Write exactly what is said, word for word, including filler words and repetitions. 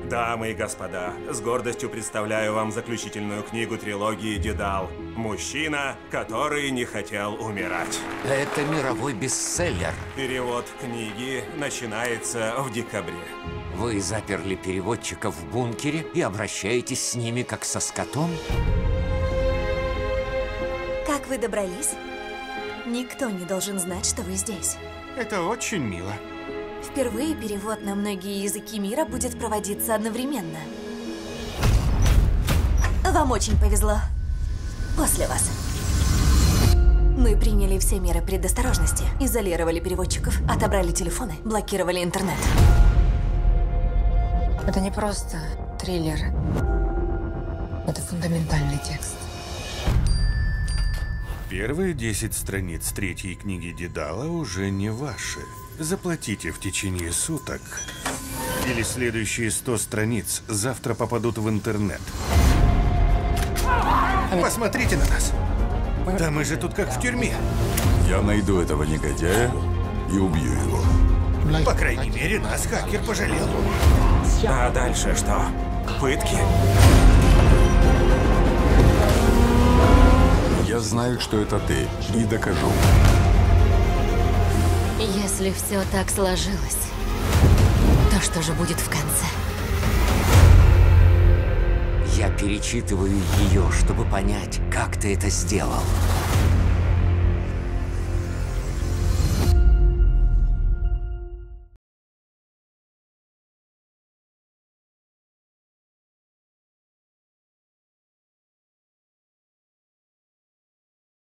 Дамы и господа, с гордостью представляю вам заключительную книгу трилогии «Дедал». Мужчина, который не хотел умирать. Это мировой бестселлер. Перевод книги начинается в декабре. Вы заперли переводчиков в бункере и обращаетесь с ними как со скотом? Как вы добрались? Никто не должен знать, что вы здесь. Это очень мило. Впервые перевод на многие языки мира будет проводиться одновременно. Вам очень повезло. После вас. Мы приняли все меры предосторожности. Изолировали переводчиков, отобрали телефоны, блокировали интернет. Это не просто триллер. Это фундаментальный текст. Первые десять страниц третьей книги Дедала уже не ваши. Заплатите в течение суток, или следующие сто страниц завтра попадут в интернет. Посмотрите на нас. Да мы же тут как в тюрьме. Я найду этого негодяя и убью его. По крайней мере, нас хакер пожалел. А дальше что? Пытки? Я знаю, что это ты, и докажу. Если все так сложилось, то что же будет в конце? Я перечитываю ее, чтобы понять, как ты это сделал.